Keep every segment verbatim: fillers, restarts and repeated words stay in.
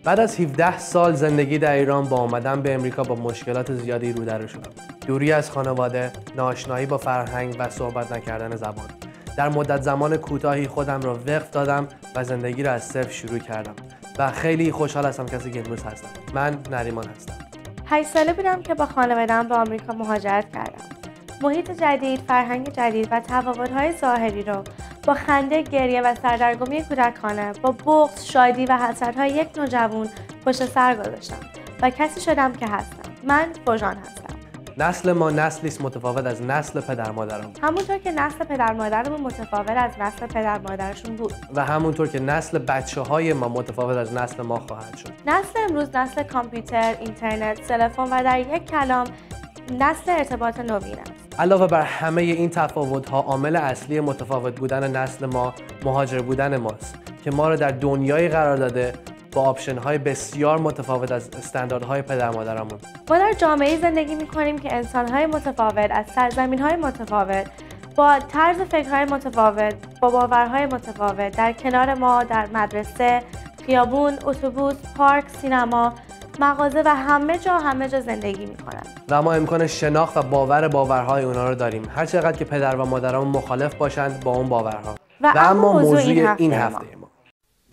بعد از هفده سال زندگی در ایران با آمدن به امریکا با مشکلات زیادی رو در رو شدم. دوری از خانواده، ناآشنایی با فرهنگ و صحبت نکردن زبان. در مدت زمان کوتاهی خودم را وقف دادم و زندگی را از صفر شروع کردم و خیلی خوشحال هستم کسی که امروز هستم. من نریمان هستم. هشت ساله بودم که با خانواده‌ام به آمریکا مهاجرت کردم. محیط جدید، فرهنگ جدید و تفاوت‌های ظاهری رو با خنده، گریه و سردرگمی کودکانه، با بغض، شادی و حسرت‌های یک نوجوان پشت سر گذاشتم و کسی شدم که هستم. من فوژان هستم. نسل ما نسلی است متفاوت از نسل پدر مادرم. همونطور که نسل پدر مادرمون متفاوت از نسل پدر مادرشون بود. و همونطور که نسل بچه‌های ما متفاوت از نسل ما خواهد شد. نسل امروز نسل کامپیوتر، اینترنت، تلفن و در یک کلام نسل ارتباط نوین است. علاوه بر همه این تفاوت‌ها، عامل اصلی متفاوت بودن نسل ما مهاجر بودن ماست که ما را در دنیایی قرار داده با آپشن‌های بسیار متفاوت از استانداردهای پدر مادرمون. ما در جامعه‌ای زندگی می‌کنیم که انسان‌های متفاوت از سرزمین‌های متفاوت با طرز فکرهای متفاوت، با باورهای متفاوت در کنار ما در مدرسه، خیابون، اتوبوس، پارک، سینما، مغازه و همه جا همه جا زندگی می‌کنند. و ما امکان شناخت و باور باورهای اونا رو داریم، هر چقدر که پدر و مادرمون مخالف باشند با اون باورها. و, و اما موضوع این هفته, این هفته ما, ما.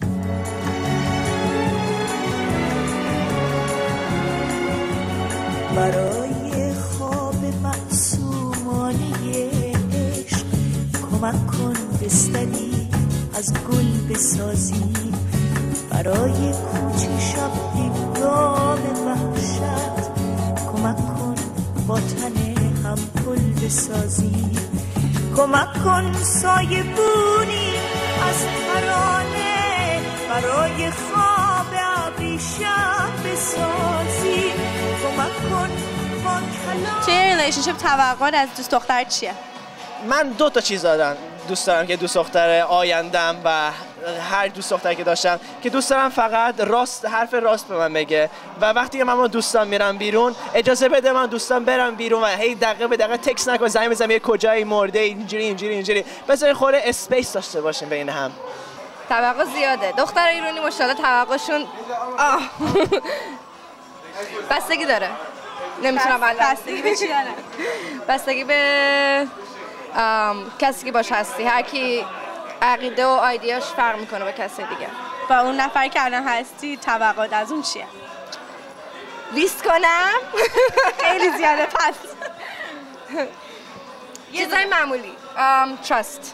برای خواب معصومانه عشق کمک کن بستری از گل بسازی، برای کوچه شب دیدگاه وحشت کمک کن با تن هم پل بسازی، کمک کن سایه بونی از ترانه برای خواب ابریشم بسازی، کمک کن با کلام. چه ریلیشنشیپ توقعات از دوست دختر چیه؟ من دو تا چیز دارم دوست دارم که دوست دختر آیندم و هر دوست دختری که داشتم که دوست دارم فقط راست حرف راست به من بگه و وقتی که من با دوستان میرم بیرون اجازه بده من دوستان برم بیرون و هی دقیقه به دقیقه تکس نکن زنگ بزنم یه کجایی مرده اینجوری اینجوری اینجوری بذار خورده اسپیس داشته باشیم بین هم. توقع زیاده. دختر ایرانی مشکلات توقعشون آه بستگی داره. نمیتونم الان بستگی به چی داره؟ بستگی به کسی که باش هستی. هر کی عقیده و ایده‌اش فرق میکنه با کسی دیگه. با اون نفر که الان هستی توقعات از اون چیه؟ لیست کنم؟ خیلی زیاده پس. چیزای معمولی. تراست.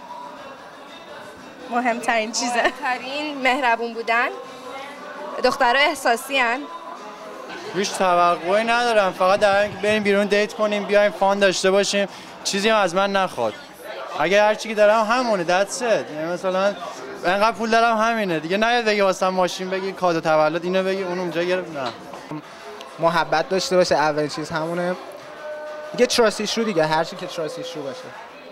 مهمترین چیزه. مهمترین مهربون بودن. دخترها احساسی هن. هیچ توقعی ندارم، فقط در اینکه بریم بیرون دیت کنیم، بیایم فان داشته باشیم، چیزی هم از من نخواد. اگر هر چی که دارم همونه that's it. یعنی مثلا انقدر پول دارم همینه دیگه، نیاد بگی واسه ماشین بگی کادو تولد اینو بگی اون اونجا گرفت. نه، محبت داشته باشه، اولین چیز همونه دیگه. تراستیش رو دیگه، هر چی که تراستیش رو باشه.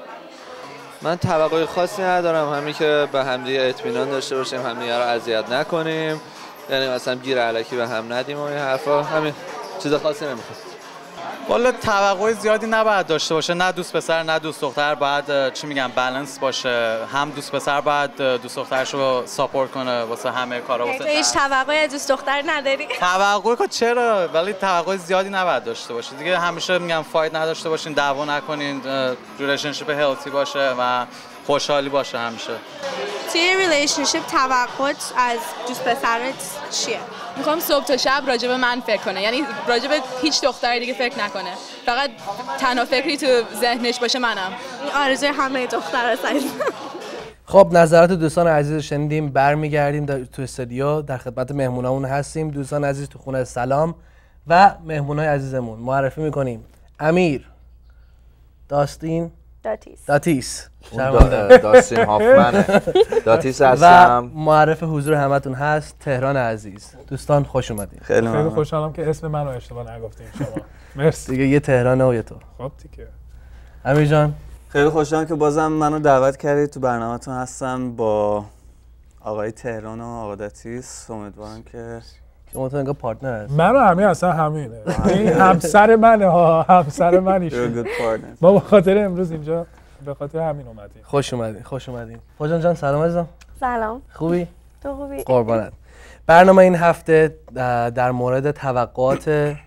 من توقع خاصی ندارم، همین که به همدیگه اطمینان داشته باشیم، همدیگه رو اذیت نکنیم، یعنی مثلا گیر الکی به هم ندیم و این حرفا. همین، چیز خاصی نمیخوام. والا توقع زیادی نباید داشته باشه، نه دوست پسر نه دوست دختر، باید چی میگم بالانس باشه. هم دوست پسر باید دوست دخترشو ساپورت کنه واسه همه کارا. واسه هیچ توقعی از دوست دختر نداری؟ توقع که چرا، ولی توقع زیادی نباید داشته باشه دیگه. همیشه میگم فایت نداشته باشین، دعوا نکنین، ریلیشنشیپ هلتی باشه و خوشحالی باشه همیشه. توی ریلیشنشیپ توقعات از دوست پسرت چیه؟ میخوام صبح تا شب راجع به من فکر کنه، یعنی راجع به هیچ دختری دیگه فکر نکنه، فقط تنها فکری تو ذهنش باشه منم. این آرزوی همه دخترها است. خب نظرات دوستان عزیز شنیدیم، برمیگردیم تو استودیو، در خدمت مهمونامون هستیم. دوستان عزیز تو خونه سلام و مهمونای عزیزمون معرفی میکنیم. امیر، داستین، داتیس داتیس دا داستین هافمنه. داتیس هستم و معرف حضور همتون هست تهران عزیز. دوستان خوش اومدین. خیلی خیلی خوشحالم که اسم منو اشتباه نگفتین شما. مرسی دیگه. یه تهرانه و یه تو. خب دیگه. امیر جان خیلی خوشحالم که بازم منو دعوت کردید تو برنامه‌تون. هستم با آقای تهران و آقا داتیس. امیدوارم که شما تو انگار پارتنر هست. منو همین اصلا همینه. این همسر منه ها، همسر من ایشون. ما به خاطر امروز اینجا به خاطر همین اومدیم. خوش اومدین، خوش اومدین. فوجان جان سلام عزیزم. سلام. خوبی؟ تو خوبی؟ قربانت. برنامه این هفته در مورد توقعات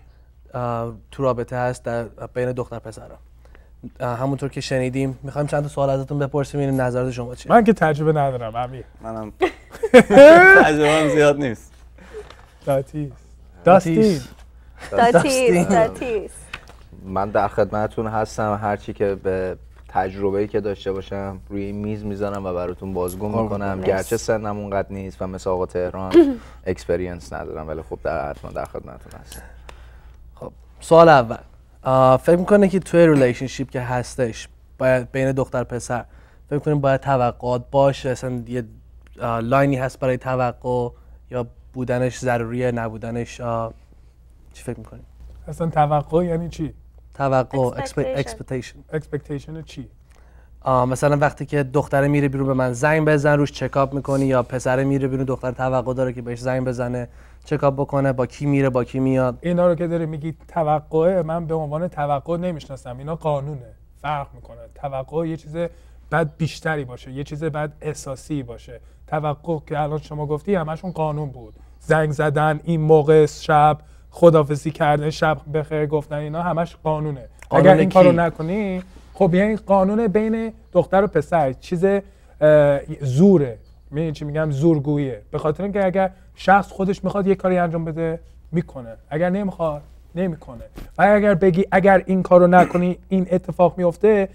تو رابطه هست در بین دختر پسرها. همونطور که شنیدیم میخوایم چند تا سوال ازتون بپرسیم ببینیم نظرات شما چیه. من که تجربه ندارم امیر. منم تجربه‌ام زیاد نیست. داتیس داستین داتیس داتیس من در خدمتتون هستم. هرچی که به تجربه‌ای که داشته باشم روی این میز میذارم و براتون بازگو میکنم. گرچه سنم اونقدر نیست و مثل آقا تهران اکسپریانس ندارم، ولی خب در حتما در خدمتتون هستم. خب سوال اول، فکر میکنه که توی ریلیشنشیپ که هستش باید بین دختر پسر فکر میکنیم باید توقعات باشه؟ اصلا یه لاینی هست برای توقع یا بودنش ضروریه نبودنش؟ چی فکر میکنیم؟ اصلا توقع یعنی چی؟ توقع Expectation. اکسپکتیشن چی؟ مثلا وقتی که دختره میره بیرون به من زنگ بزن روش چکاپ میکنی، یا پسره میره بیرون دختر توقع داره که بهش زنگ بزنه چکاپ بکنه با کی میره با کی میاد. اینا رو که داری میگی توقعه، من به عنوان توقع نمیشناسم. اینا قانونه، فرق میکنه. توقع یه چیز بعد بیشتری باشه، یه چیز بعد احساسی باشه. توقع که الان شما گفتی همشون قانون بود، زنگ زدن این موقع شب، خداحافظی کردن، شب بخیر گفتن، اینا همش قانونه. قانون اگر این کی؟ کارو نکنی خب یعنی قانون بین دختر و پسر، چیز زوره. میدونی چی میگم؟ زورگوییه. به خاطر اینکه اگر شخص خودش میخواد یه کاری انجام بده میکنه، اگر نمیخواد نمیکنه. و اگر بگی اگر این کارو نکنی این اتفاق میفته،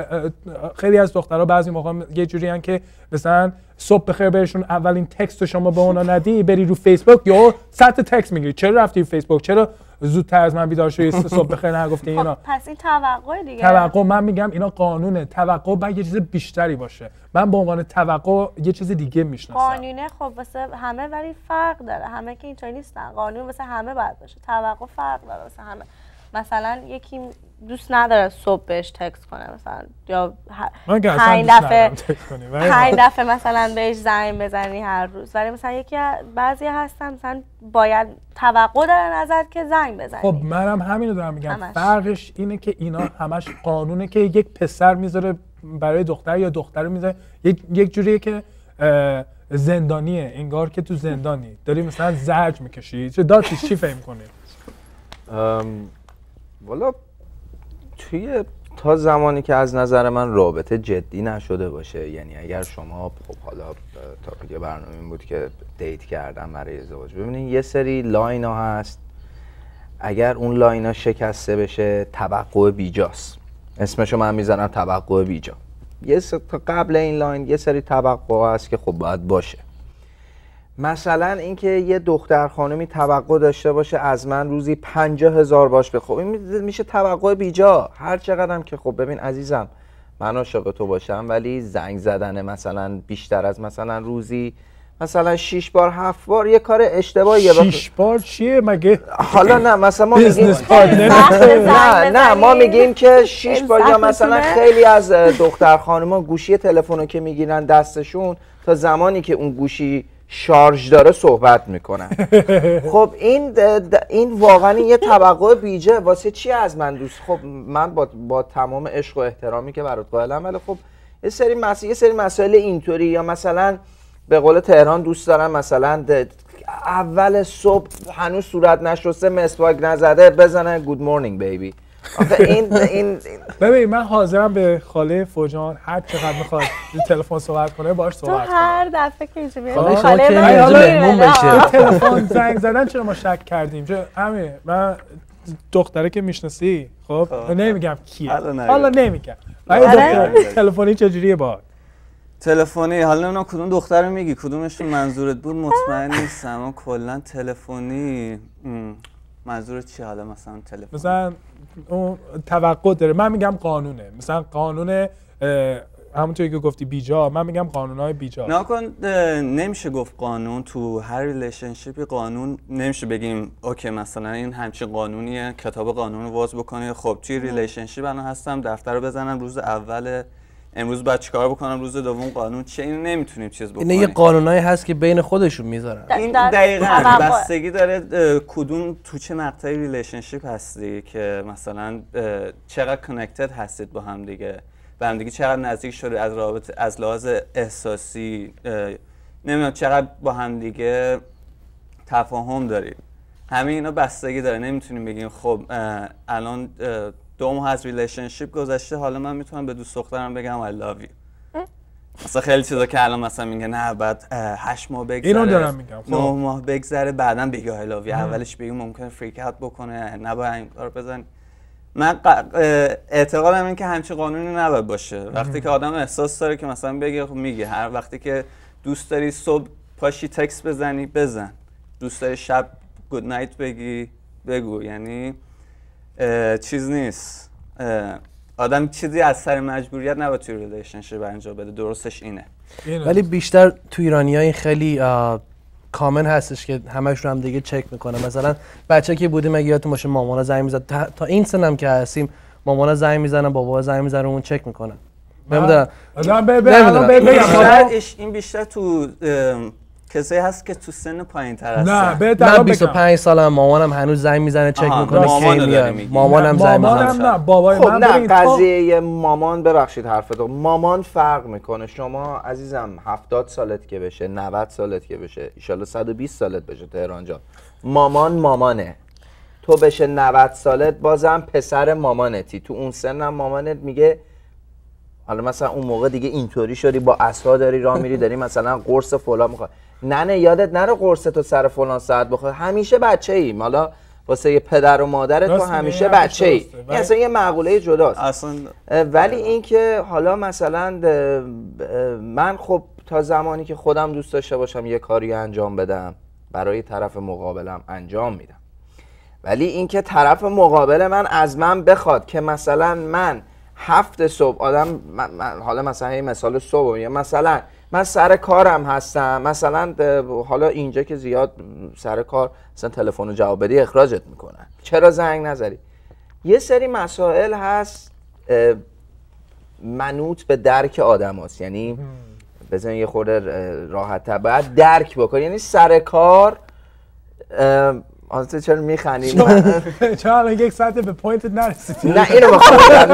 خیلی از دخترها بعضی موقع یه جوری ان که مثلا صبح بخیر بهشون اولین تکست رو شما به اونا ندی، بری رو فیسبوک یا صد تا تکست میگیری، چرا رفتی فیسبوک، چرا زودتر از من بیدار شدی، صبح بخیر نگفتی اینا. خب پس این توقع دیگه. توقع من میگم اینا قانونه. توقع باید یه چیز بیشتری باشه. من به عنوان توقع یه چیز دیگه میشناسم. قانونه خب واسه همه ولی فرق داره. همه که اینطوری نیستن. قانون واسه همه باید باشه. توقع فرق داره واسه همه. مثلا یکی دوست نداره صبح بهش تکست کنه مثلا، یا پنج دفعه پنج دفعه مثلا بهش زنگ بزنی هر روز، ولی مثلا یکی بعضی هستن مثلا باید توقع دارن ازت که زنگ بزنی. خب منم همینو دارم میگم. همش. فرقش اینه که اینا همش قانونه که یک پسر میذاره برای دختر یا دختر میذاره یک یک جوریه که زندانیه، انگار که تو زندانی داری مثلا زرج میکشی. چه داتیش چی فهم کنی؟ والا توی تا زمانی که از نظر من رابطه جدی نشده باشه، یعنی اگر شما خب حالا تاپیک برنامه این بود که دیت کردن برای ازدواج، ببینید یه سری لاین ها هست، اگر اون لاین ها شکسته بشه توقع بیجاست. اسمشو من میزنم توقع بیجا. یه تا قبل این لاین یه سری توقع هست که خب باید باشه. مثلا اینکه یه دختر خانمی توقع داشته باشه از من روزی پنجاه هزار باش بخوب، این میشه توقع بیجا. هر چقدرم که خب ببین عزیزم من عاشق تو باشم، ولی زنگ زدن مثلا بیشتر از مثلا روزی مثلا شش بار هفت بار یه کار اشتباهیه. شش بار چیه مگه؟ حالا نه مثلا ما میگیم نه نه ما میگیم که شش بار، یا مثلا خیلی از دختر خانوما گوشی تلفنو که میگیرن دستشون تا زمانی که اون گوشی شارژ داره صحبت میکنن. خب این این واقعا یه توقع بیجه. واسه چی از من دوست؟ خب من با با تمام عشق و احترامی که برات قائلم، ولی خب یه سری مسائل یه سری مسائل اینطوری، یا مثلا به قول تهران دوست دارم مثلا اول صبح هنوز صورت نشسته مسواک نزده بزنه گود مورنینگ بیبی. این این ببین من حاضرم به خاله فوجان هر چقدر میخواد رو تلفن صحبت کنه باهاش صحبت کنه. تو هر دفعه که اینجوری خاله خاله مهمون بشه. تلفن زنگ زدن چرا ما شک کردیم؟ چه همین من دختره که میشناسی خب نمیگم کیه، حالا نمیگم ولی تلفنی چجوریه با تلفنی؟ حالا نمیدونم کدوم دختر رو میگی، کدومشون منظورت بود مطمئن نیستم، اما کلا تلفنی منظورت چی؟ حالا مثلا تلفن مثلا اون توقع داره، من میگم قانونه، مثلا قانون همونطوری که گفتی بیجا، من میگم قانونهای بیجا. نکن نمیشه گفت قانون تو هر ریلیشنشیپی قانون نمیشه بگیم اوکی مثلا این همچین قانونیه کتاب قانون رو باز بکنه. خب توی ریلیشنشیپ الان هستم دفتر رو بزنم روز اول امروز باید چیکار بکنم، روز دوم قانون چه، اینو نمیتونیم چیز بکنیم. این یه قانونایی هست که بین خودشون میذارن. این دقیقاً بستگی داره کدوم تو چه مقطعی ریلیشنشیپ هستی که مثلا چقدر کانکتد هستید با هم دیگه، به هم دیگه چقدر نزدیک شده از رابطه از لحاظ احساسی، نمیدونم چقدر با هم دیگه تفاهم دارید. همه اینا بستگی داره. نمیتونیم بگیم خب الان دو ماه از ریلیشنشیپ گذشته حالا من میتونم به دوست دخترم بگم I love you. مثلا خیلی چیزا که الان مثلا میگه نه بعد هشت ماه بگذره اینو دارم میگم نه ماه بگذره بعداً بگه I love you. اولش بگیم ممکنه فریک اوت بکنه نباید این کارو بزنی. من اعتقادم این که همچین قانونی نباید باشه. وقتی که آدم احساس داره که مثلا بگه خب میگه، هر وقتی که دوست داری صبح پاشی تکست بزنی بزن، دوست داری شب گود نایت بگی بگو. یعنی چیز نیست، آدم چیزی از سر مجبوریت نباید توی ریلیشنشیپ انجام بده. درستش اینه. ولی بیشتر تو ایرانی‌ها این خیلی کامن هستش که همش رو هم دیگه چک میکنه. مثلا بچه که بودیم اگه یادتون باشه مامانا زنگ میزد، تا, تا این سنم که هستیم مامانا زنگ میزنن، بابا زنگ میزنن، اون چک میکنن. نمیدونم نمیدونم این بیشتر تو کسایی هست که تو سن پایین‌تر هستن. نه من بیست و پنج سالم، مامانم هنوز زنگ میزنه چک میکنه کی میاد. مامانم زنگ میزنه. نه بابای خب من نه قضیه مامان، ببخشید حرفتو، مامان فرق میکنه. شما عزیزم هفتاد سالت که بشه، نود سالت که بشه، ان شاءالله صد و بیست سالت بشه تهران جان، مامان مامانه. تو بشه نود سالت بازم پسر مامانتی. تو اون سنم مامانت میگه حالا مثلا اون موقع دیگه اینطوری شدی با عصا داری راه میری داری مثلا قرص فلان میخوای، نه نه یادت نره قرص تو سر فلان ساعت بخور. همیشه بچه ایم. حالا واسه یه پدر و مادر تو همیشه بچه ای. این اصلا یه مقوله جداست اصلا. ولی اینکه حالا مثلا من خب تا زمانی که خودم دوست داشته باشم یه کاری انجام بدم برای طرف مقابلم انجام میدم. ولی اینکه طرف مقابل من از من بخواد که مثلا من هفت صبح آدم من من حالا مثلا یه مثال صبح یا مثلا من سر کارم هستم، مثلا حالا اینجا که زیاد سر کار مثلا تلفن رو جواب بدی اخراجت میکنن، چرا زنگ نزدی؟ یه سری مسائل هست منوط به درک آدم هست. یعنی بزن یه خورده راحت تر باید درک بکنی. یعنی سر کار آنسته چرا میخنیم؟ چرا الان یک ساعت به پوینتت نرسیدی؟ نه اینو بخوام بگم.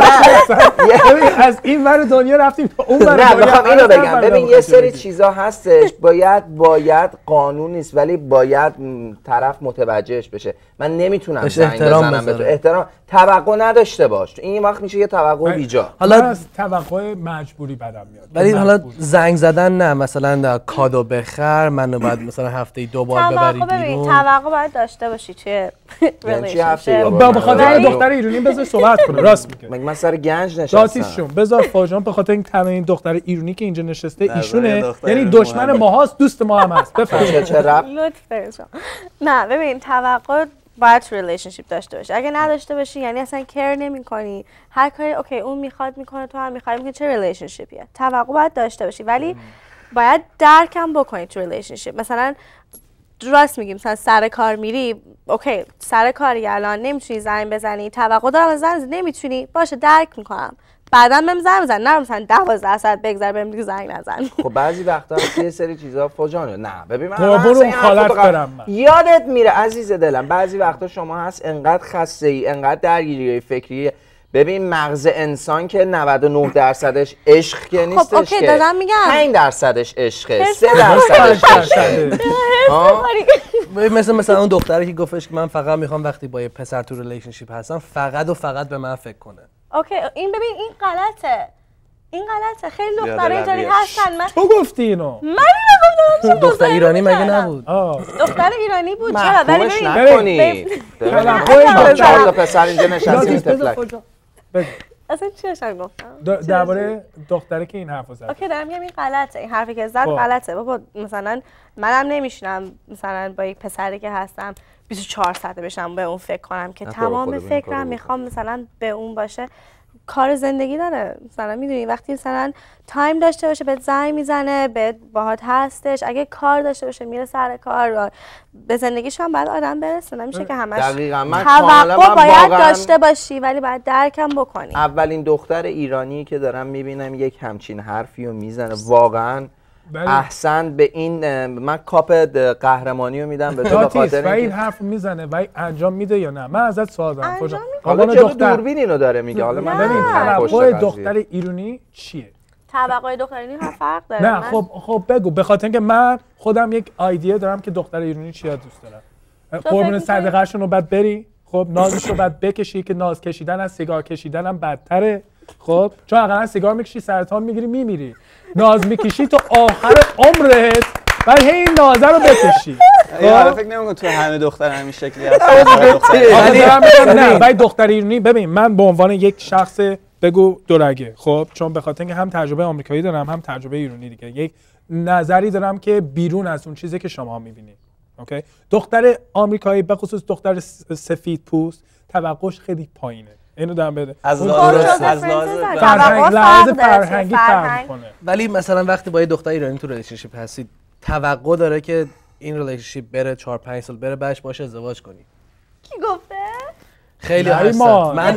نه از این ور دنیا رفتیم تا اون ور دنیا. نه بخوام اینو بگم. ببین یه سری چیزا هستش باید باید قانون نیست ولی باید طرف متوجهش بشه. من نمیتونم زنگ بزنم به تو احترام توقع نداشته باش. این وقت میشه یه توقع بیجا. حالا از توقع مجبوری بدم میاد. ولی حالا زنگ زدن نه، مثلا کادو بخر، منو بعد مثلا هفته دو بار ببری بیرون. توقع باید داشته باشی چه ریلیشنشیپ. به خاطر دختر ایرانی بذار صحبت کنه. راست میگه. مگه من سر گنج نشستم. داتیشون بذار فاجان به خاطر این تمام این دختر ایرانی که اینجا نشسته ایشونه، یعنی دشمن ماهاست دوست ما هم هست. بفرمایید. چه رب؟ لطفاً. نه ببین توقع باید تو ریلیشنشیپ داشته باشی. اگه نداشته باشی یعنی اصلا کیر نمی‌کنی. هر کاری اوکی اون میخواد میکنه، تو هم میخوای میکنی، چه ریلیشنشیپیه؟ توقع باید داشته باشی ولی باید درکم بکنی تو ریلیشنشیپ. مثلا راست میگیم مثلا سر کار میری، اوکی سر کاری الان نمیتونی زنگ بزنی، توقع دارم از زنگ نمیتونی، باشه درک میکنم، بعدا بهم زنگ بزن، نه مثلا دوازده ساعت بگذره بهم دیگه زنگ نزن. خب بعضی وقتا یه سری چیزا فوجانه. نه ببین من برو خالت برم. یادت میره عزیز دلم بعضی وقتا شما هست انقدر خسته ای، انقدر درگیری فکری. ببین مغز انسان که نود و نه درصدش عشق که نیستش. خب اوکی دادم میگم پنج درصدش عشقه، سه درصدش عشقه. مثلا مثلا اون دختری که گفتش که من فقط میخوام وقتی با یه پسر تو ریلیشنشیپ هستم فقط و فقط به من فکر کنه. اوکی این ببین این غلطه. این غلطه. خیلی دخترای اینطوری هستن. من تو گفتی اینو. من نگفتم. دختر ایرانی مگه نبود؟ دختر ایرانی بود. چرا؟ ولی ببین نکنی. ببین چهار تا پسر اینجا نشستین تفلک. اصلا چی داشتم گفتم؟ درباره دختری که این حرفو زد. اوکی دارم میگم این غلطه. این حرفی که زد غلطه. بابا مثلا منم نمیشنم مثلا با یک پسری که هستم بیست و چهار ساعته بشم به اون فکر کنم که تمام فکرم میخوام مثلا به اون باشه. کار زندگی داره. مثلا میدونی وقتی مثلا تایم داشته باشه بهت زنگ میزنه، بهت باهات هستش. اگه کار داشته باشه میره سر کار. به زندگیش هم باید آدم برسه. نمیشه که همش توقع باید داشته باشی ولی باید درکم بکنی. اولین دختر ایرانی که دارم میبینم یک همچین حرفی رو میزنه واقعا احسن به این. من کاپ قهرمانی رو میدم به تو به خاطر اینکه این حرف میزنه و انجام میده یا نه. من ازت سوال دارم حالا چرا دوربین اینو داره میگه؟ حالا من ببین توقع دختر ایرانی چیه؟ طبقه دختر ایرانی هم فرق داره. نه خب خب بگو، به خاطر اینکه من خودم یک ایده دارم که دختر ایرانی چیا دوست دارم. قربون صدقه‌شون رو بعد بری، خب نازش رو بعد بکشی که ناز کشیدن از سیگار کشیدن هم بدتره. خب چون اقلا سیگار میکشی سرطان میگیری میمیری، ناز میکشی تو آخر عمرت بعد هی این نازه رو بکشی. حالا فکر نمی‌کنم تو همه دختر همین شکلی هست. نه باید دختر ایرانی. ببین من به عنوان یک شخص بگو دورگه، خب چون به خاطر اینکه هم تجربه آمریکایی دارم هم تجربه ایرانی دیگه، یک نظری دارم که بیرون از اون چیزی که شما میبینید. اوکی، دختر آمریکایی به خصوص دختر سفید پوست توقعش خیلی پایینه. اینو دارم بده از لحاظ از لحاظ فرهنگ فرهنگی فرق میکنه. ولی مثلا وقتی با یه دختر ایرانی تو ریلیشنشیپ هستید توقع داره که این ریلیشنشیپ بره چهار پنج سال بره بعدش باشه ازدواج کنی. کی گفته؟ خیلی هستن. من من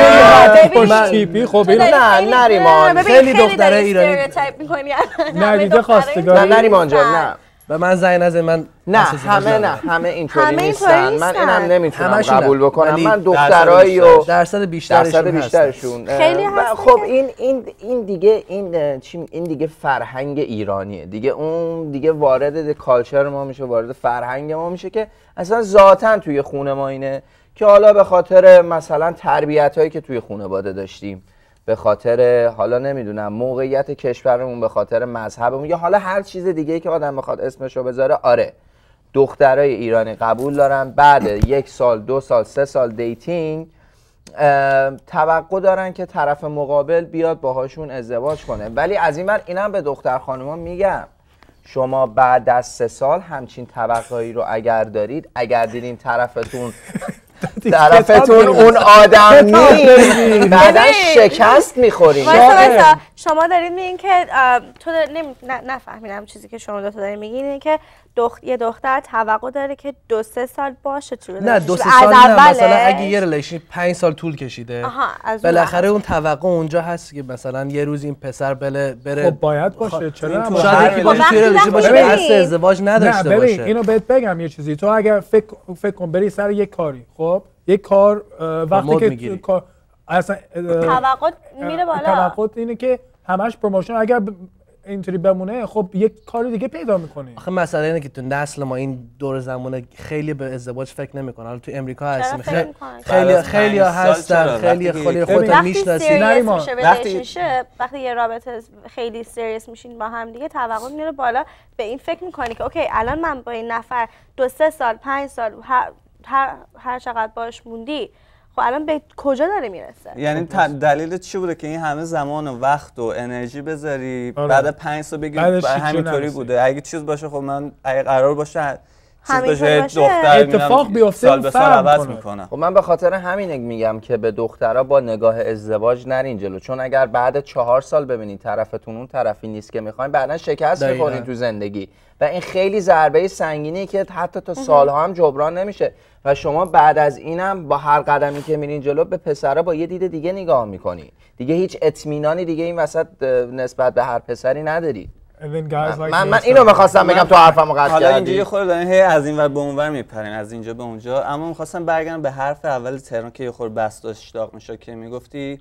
من تیپی خب نه نریمان خیلی دختره ایرانی ندیده خواستگاری. نه نریمان جان نه به من زنگ نزن. من نه همه نه همه اینطوری نیستن. من اینم نمیتونم قبول بکنم. من دخترایی و درصد بیشترشون درصد بیشترشون خیلی هست. خب این این این دیگه این چی این دیگه فرهنگ ایرانیه دیگه. اون دیگه وارد کالچر ما میشه، وارد فرهنگ ما میشه که اصلا ذاتاً توی خونه ما اینه که حالا به خاطر مثلا تربیتایی که توی خانواده داشتیم، به خاطر حالا نمیدونم موقعیت کشورمون، به خاطر مذهبمون یا حالا هر چیز دیگه که آدم بخواد اسمشو بذاره، آره دخترای ایرانی قبول دارن بعد یک سال دو سال سه سال دیتینگ توقع دارن که طرف مقابل بیاد باهاشون ازدواج کنه. ولی از این ور اینم به دختر خانوما میگم شما بعد از سه سال همچین توقعی رو اگر دارید، اگر دیدین طرفتون طرفتون اون آدم نیست بعدا شکست میخورین. شما دارید میگین که تو نفهمیدم چیزی که شما دو تا دارید میگین اینه که دخت... یه دختر توقع داره که دو سه سال باشه تو نه دو سه سال نه، مثلا اگه یه ریلیشن پنج سال طول کشیده بالاخره اون توقع اونجا هست که مثلا یه روز این پسر بله بره. خب باید باشه. چرا شاید یکی توی ریلیشن باشه که اصلا ازدواج نداشته باشه. ببین اینو بهت بگم یه چیزی، تو اگر فکر فکر کن بری سر یک کاری، خب یک کار وقتی که کار اصلا توقع میره بالا، توقع اینه که همش پروموشن، اگر اینطوری بمونه خب یک کار دیگه پیدا میکنی. آخه مسئله اینه که تو نسل ما این دور زمانه خیلی به ازدواج فکر نمیکنن. حالا تو امریکا هستیم خیلی خیلی خیلی هستن خیلی خیلی خودت میشناسی. نریمان وقتی وقتی یه رابطه خیلی سریس میشین با هم دیگه توقع میره بالا، به این فکر میکنی که اوکی الان من با این نفر دو سه سال پنج سال هر هر چقدر باش موندی، خب الان به کجا داره میرسه؟ یعنی دلیل چی بوده که این همه زمان و وقت و انرژی بذاری آره. بعد پنج سال بگی همینطوری بوده؟ اگه چیز باشه خب من اگه قرار باشه چیز باشه دختر اتفاق بیفته سال به سال عوض میکنه. خب من به خاطر همین میگم که به دخترها با نگاه ازدواج نرین جلو، چون اگر بعد چهار سال ببینید طرفتون اون طرفی نیست که میخواین بعدن شکست میخورین تو زندگی و این خیلی ضربه سنگینی که حتی تا سالها هم جبران نمیشه و شما بعد از اینم با هر قدمی که میرین جلو به پسرا با یه دید دیگه نگاه میکنی، دیگه هیچ اطمینانی دیگه این وسط نسبت به هر پسری نداری. من من اینو می‌خواستم بگم تو حرفمو قطع کردی. حالا اینجا یه خورده دارین هی از این ور به اون ور میپرین، از اینجا به اونجا، اما می‌خواستم برگردم به حرف اول تهران که یه خورده بحث داشت میشه که میگفتی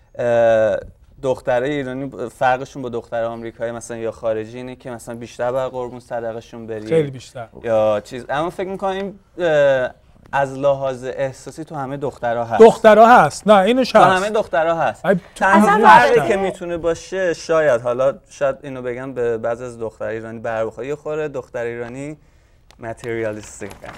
دخترای ایرانی فرقشون با دخترای آمریکایی مثلا یا خارجی اینه که مثلا بیشتر بر قربون صدقه‌شون بری، خیلی بیشتر یا چیز. اما فکر می‌کنیم از لحاظ احساسی تو همه دخترها هست. دخترها هست. نه اینش هست. تو همه دخترها هست. تنها فرقی که میتونه باشه شاید حالا شاید اینو بگم به بعضی از دختر ایرانی بر بخوره، یه خوره دختر ایرانی ماتریالیستیک هست.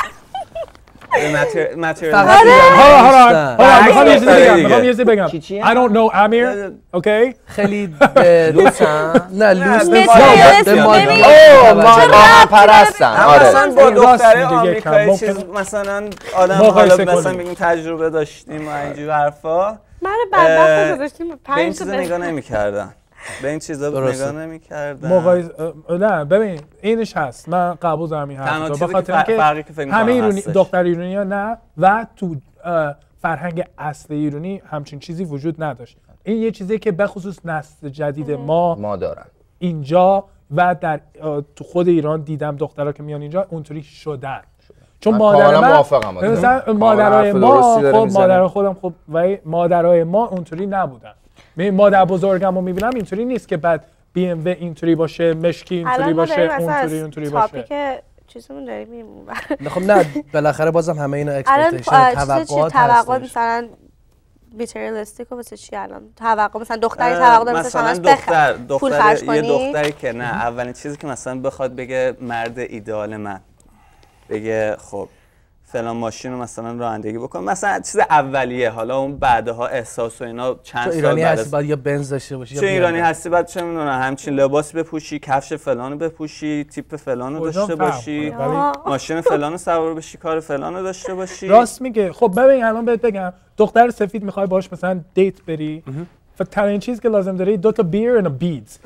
ماتریالیستیک. حالا حالا حالا میخوام یه چیزی بگم. میخوام یه چیزی بگم. I don't know امیر. اوکی؟ خیلی لوسن. نه لوس به مادی. اوه ما پرستن. مثلا با دختر آمریکایی چیز مثلا آدم حالا مثلا بگیم تجربه داشتیم و اینجور حرفا. من بدبخت گذاشتیم به این چیزا نگاه نمی‌کردن. به این چیزا نگاه نمی‌کردن. مقایسه نه ببین اینش هست. من قبول دارم این حرفو. به خاطر اینکه همه ایرانی دختر ایرانی‌ها نه و تو فرهنگ اصلی ایرانی همچین چیزی وجود نداشت. این یه چیزی که به خصوص نسل جدید ما ما دارن اینجا و در تو خود ایران دیدم دخترها که میان اینجا اونطوری شدن. چون مادر من مثلا مادرای ما خب مادرای خودم خب و مادرای ما اونطوری نبودن. می مادر بزرگم رو میبینم اینطوری نیست که بعد بی ام و اینطوری باشه، مشکی اینطوری باشه، اونطوری اونطوری باشه. تاپیک چیزمون داریم میمون. خب نه بالاخره بازم همه اینا اکسپکتیشن توقعات توقع مثلا بیتریالیستیک واسه چی الان؟ توقع مثلا دختری توقع داره مثلا دختر دختر یه دختری که نه اولین چیزی که مثلا بخواد بگه مرد ایدئال من، بگه خب فلان ماشین رو مثلا رانندگی بکن، مثلا چیز اولیه. حالا اون بعدها احساس و اینا چند سال ایرانی بعد هستی بعد یا بنز داشته باشی چه ایرانی هستی بعد چه میدونم همچین لباس بپوشی، کفش فلانو بپوشی، تیپ فلانو داشته باشی، ماشین فلانو سوار بشی، کار فلانو داشته باشی. راست میگه. خب ببین الان بهت بگم دختر سفید میخوای باش مثلا دیت بری، فترین چیز که لازم داری دو تا بیر و بیدز.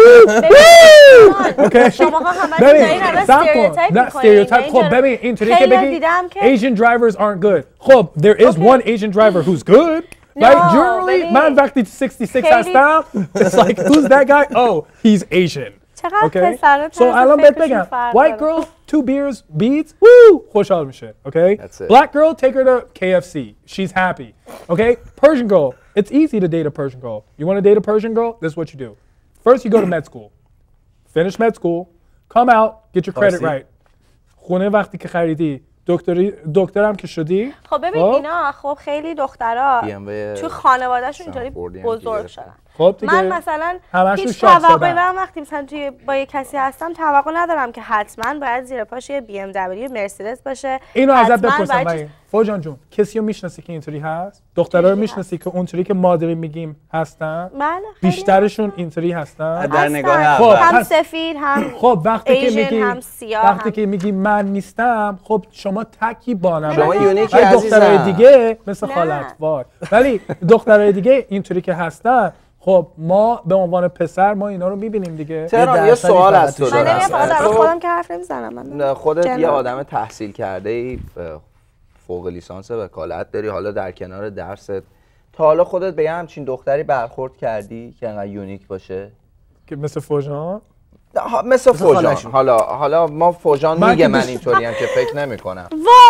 اوکی شما همه دارین الان استریوتایپ نه استریوتایپ. خب ببین اینطوری که بگی Asian drivers aren't good. خب there is one Asian driver who's good. Like generally من وقتی sixty-six هستم it's like who's that guy? Oh he's Asian. Okay. So الان بهت بگم white girl two beers beads woo خوشحال میشه. Okay. Black girl take her to K F C. She's happy. Okay. Persian girl it's easy to date a Persian girl. You want to date a Persian girl? This is what you do. First you go to med school. Finish med school. Come out. Get your credit right. خونه وقتی که خریدی دکتری دکترم که شدی. خب ببین اینا خب خیلی دخترها تو خانواده‌شون اینطوری بزرگ شدن. خب دیگه من مثلا هیچ توقعی من وقتی مثلا توی با یه کسی هستم توقع ندارم که حتما باید زیر پاش یه بی ام دبلیو مرسدس باشه. اینو ازت بپرسم من فوجان جون کسی رو میشناسی که اینطوری هست؟ دخترها رو میشناسی که اونطوری که ما داریم میگیم هستن؟ بله بیشترشون اینطوری هستن؟ در نگاه خب هم سفید هم خب وقتی که میگی هم سیاه وقتی که میگی من نیستم خب شما تکی بانم شما یونیکی عزیزم. دخترای دیگه مثل خالت وای ولی دخترای دیگه اینطوری که هستن خب ما به عنوان پسر ما اینا رو میبینیم دیگه. تهران یه سوال از تو دارم. من فقط در خودم که حرف نمیزنم. من خودت یه آدم تحصیل کرده ای فوق لیسانس وکالت داری، حالا در کنار درست تا حالا خودت به همچین دختری برخورد کردی که انقدر یونیک باشه؟ که مثل فوجان؟ مثل فوجان. حالا حالا ما فوجان میگه من اینطوری هم که فکر نمی کنم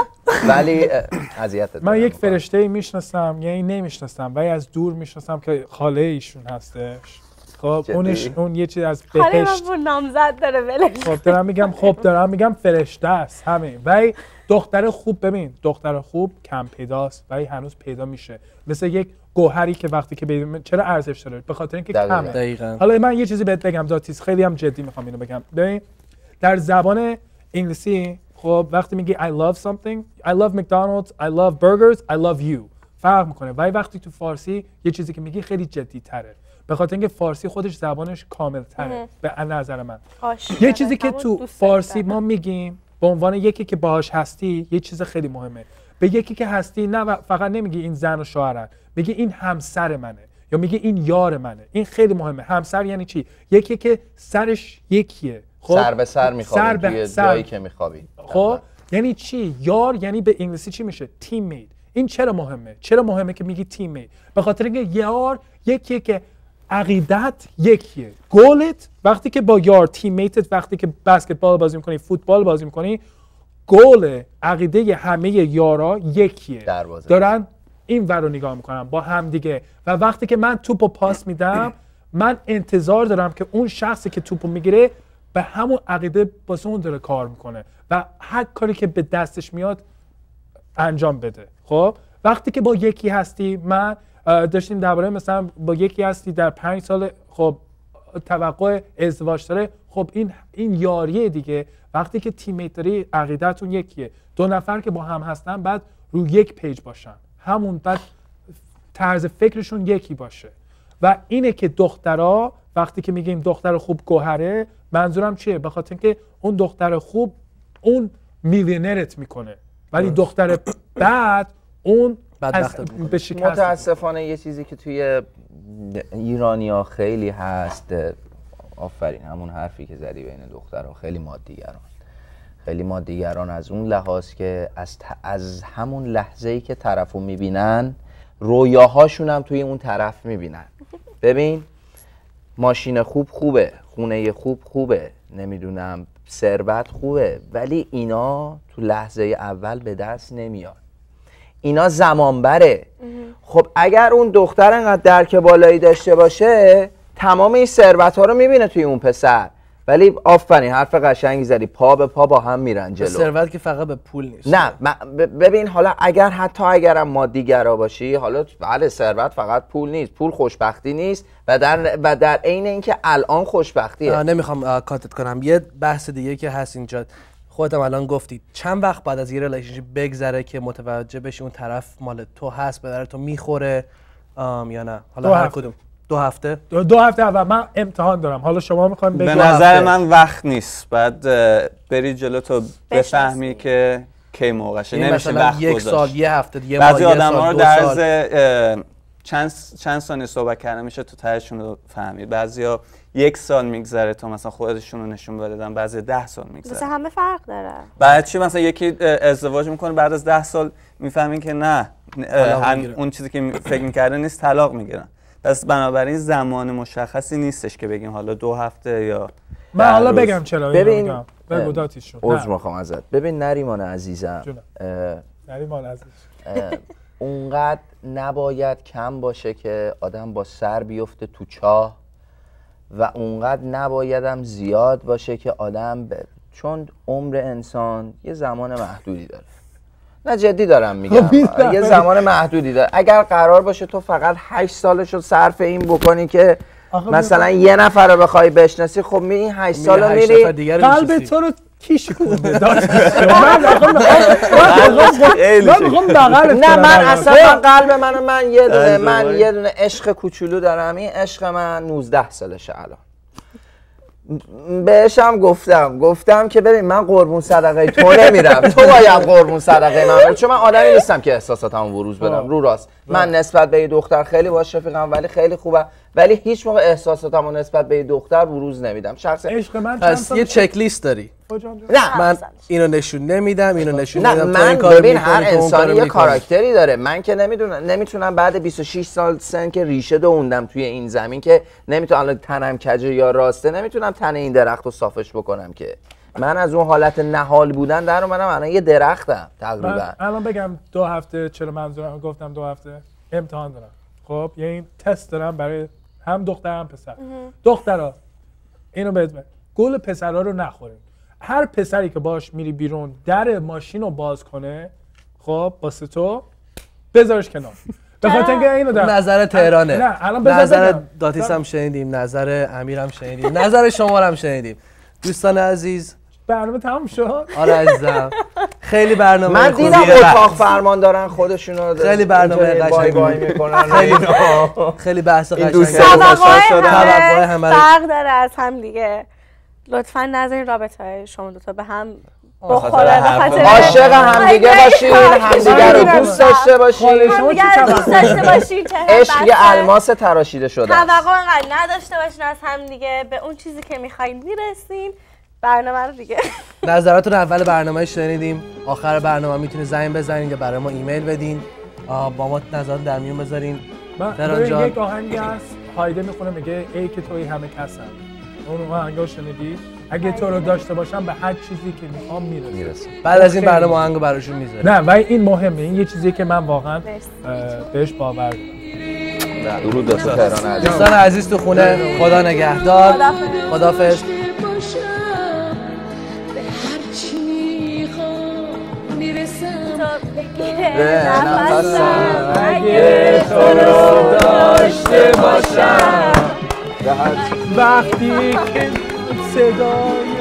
ولی اذیتت من یک فرشته میشناسم یعنی نمیشناسم ولی از دور میشناسم که خاله ایشون هستش. خب اونش اون یه چیز از بهشت خاله نامزد داره ولش. خب دارم میگم خب دارم میگم فرشته است همین. ولی دختر خوب ببین دختر خوب کم پیداست ولی هنوز پیدا میشه. مثل یک گوهری که وقتی که ببین چرا ارزش داره به خاطر اینکه کمه. دقیقاً. حالا من یه چیزی بهت بگم داتیس خیلی هم جدی میخوام اینو بگم. ببین در زبان انگلیسی خب وقتی میگی I love something I love McDonald's I love burgers I love you فرق میکنه. ولی وقتی تو فارسی یه چیزی که میگی خیلی جدی تره به خاطر اینکه فارسی خودش زبانش کامل تره به نظر من. یه چیزی که تو فارسی ما میگیم به عنوان یکی که باهاش هستی یه چیز خیلی مهمه. به یکی که هستی نه فقط نمیگی این زن و شوهرن، میگی این همسر منه یا میگی این یار منه. این خیلی مهمه. همسر یعنی چی؟ یکی که سرش یکیه. خب سر به سر میخوابی توی جایی که میخوابی. خب یعنی چی؟ یار یعنی به انگلیسی چی میشه؟ تیم میت. این چرا مهمه؟ چرا مهمه که میگی تیم میت؟ به خاطر اینکه یار یکیه که عقیدت یکیه. گولت وقتی که با یار تیم میتت وقتی که بسکتبال بازی میکنی فوتبال بازی میکنی گول عقیده همه یارا یکیه. دروازه. دارن این ور رو نگاه میکنن با هم دیگه و وقتی که من توپو پاس میدم من انتظار دارم که اون شخصی که توپو میگیره به همون عقیده واسه اون داره کار میکنه و هر کاری که به دستش میاد انجام بده. خب وقتی که با یکی هستی من داشتیم درباره مثلا با یکی هستی در پنج سال خب توقع ازدواج داره خب این این یاریه دیگه. وقتی که تیمیت داری عقیدتون یکیه. دو نفر که با هم هستن بعد رو یک پیج باشن همون بعد طرز فکرشون یکی باشه و اینه که دخترها وقتی که میگیم دختر خوب گوهره منظورم چیه؟ به خاطر اینکه اون دختر خوب اون میلیونرت میکنه ولی دختر بعد اون به شکست. متاسفانه یه چیزی که توی ایرانیا خیلی هست آفرین همون حرفی که زدی بین دخترها خیلی مادیگران خیلی مادیگران از اون لحاظ که از, از همون لحظه‌ای که طرفو میبینن رویاهاشون هم توی اون طرف میبینن. ببین ماشین خوب خوبه خونه خوب خوبه نمیدونم ثروت خوبه ولی اینا تو لحظه اول به دست نمیاد. اینا زمان بره. خب اگر اون دختر انقدر درک بالایی داشته باشه تمام این ثروت ها رو میبینه توی اون پسر. ولی آفرین حرف قشنگی زدی، پا به پا با هم میرن جلو. ثروت که فقط به پول نیست. نه ببین حالا اگر حتی اگرم مادیگرا باشی، حالا بله ثروت فقط پول نیست، پول خوشبختی نیست و در و در عین اینکه الان خوشبختیه. نمیخوام کاتت کنم. یه بحث دیگه که هست اینجا، خودتم الان گفتی چند وقت بعد از یه ریلیشنشیپ بگذره که متوجه بشی اون طرف مال تو هست، به درد تو میخوره یا نه؟ حالا هر کدوم. دو هفته دو, دو هفته اول من امتحان دارم. حالا شما میخواین به نظر من وقت نیست، بعد بری جلو تو بفهمی که کی موقعشه. نمیشه وقت یک گذاشت. سال یه هفته یه ماه، بعضی آدم‌ها رو در عرض سال. چند چند ثانیه صحبت کردن میشه تو تهشون رو فهمید. بعضیا یک سال میگذره تا مثلا خودشون رو نشون بدن، بعضی ده سال میگذره. مثلا همه فرق داره. بعد چی مثلا یکی ازدواج میکنه بعد از ده سال میفهمین که نه اون چیزی که فکر میکرده نیست، طلاق میگیرن. پس بنابراین زمان مشخصی نیستش که بگیم حالا دو هفته یا من حالا بگم چرا. ببین بگو داتیشون. عذر میخوام ازت. ببین نریمان عزیزم، نریمان عزیز، اونقدر نباید کم باشه که آدم با سر بیفته تو چاه و اونقدر نبایدم زیاد باشه که آدم ب... چون عمر انسان یه زمان محدودی داره. نه جدی دارم میگم، یه زمان محدودی داره. اگر قرار باشه تو فقط هشت سالشو صرف این بکنی که مثلا یه نفر رو بخوای بشناسی، خب می این هشت سال رو میری قلب تو رو کی شکونده؟ من میخوام بغلت. نه من اصلا من قلب منو من یه دونه من یه دونه عشق کوچولو دارم. این عشق من نوزده سالشه الان. بهشم گفتم گفتم که ببین من قربون صدقه تو نمیرم، تو باید قربون صدقه من بری، چون من آدمی نیستم که احساساتمو بروز بدم. رو راست من نسبت به یه دختر خیلی باهاش رفیقم ولی خیلی خوبه، ولی هیچ موقع احساساتمو نسبت به یه دختر بروز نمیدم. شخص عشق من پس یه چک لیست داری. نه من اینو نشون نمیدم، اینو نشون نه نمیدم. من ببین هر انسانی یه کاراکتری داره. من که نمیدونم نمیتونم بعد بیست و شش سال سن که ریشه دووندم توی این زمین که نمیتونم الان تنم کجه یا راسته نمیتونم تن این درختو صافش بکنم که من از اون حالت نهال بودن در اومدم الان یه درختم تقریبا. من الان بگم دو هفته چرا منظورم گفتم دو هفته امتحان دارم. خب یه این تست دارم برای هم دختر هم پسر. دخترا اینو بدون گل پسرا رو نخورین. هر پسری که باش میری بیرون در ماشین رو باز کنه، خب واسه تو بذارش کنار. به خاطر اینکه اینو دارم. نظر تهرانه. نه الان بذار نظر داتیس هم شنیدیم، نظر امیر هم شنیدیم، نظر شما هم شنیدیم. دوستان عزیز برنامه تموم شد. آره عزیزم خیلی برنامه من دیدم اتاق فرمان دارن خودشونو خیلی برنامه قشنگی میکنن. خیلی بحث قشنگی. توقع همه فرق داره از هم دیگه. لطفاً نذارین رابطه‌های شما دو تا به هم بخوره. به خاطر عاشق همدیگه باشین، همدیگه رو دوست داشته باشین، همدیگه رو دوست داشته باشین. عشق یه الماس تراشیده شده. توقع انقدر نداشته باشین از هم دیگه، به اون چیزی که می‌خواید میرسین. برنامه رو دیگه نظراتتون اول برنامه شنیدیم. آخر برنامه میتونید زنگ بزنین یا برای ما ایمیل بدین، با ما نظرات در میون بذارین. من یک آهنگی هست هایده میخونه میگه ای که توی همه کسم. اون آهنگو شنیدی؟ اگه تو رو داشته باشم به هر چیزی که میخوام میرسم. بعد از این برنامه آهنگو براشون میذارم. نه ولی این مهمه، این یه چیزیه که من واقعا بهش باور دارم. درود به تهران عزیز. دوستان عزیز تو خونه، خدا نگهدار. خداحافظ. نفسم اگه تو رو داشته باشم وقتی که صدای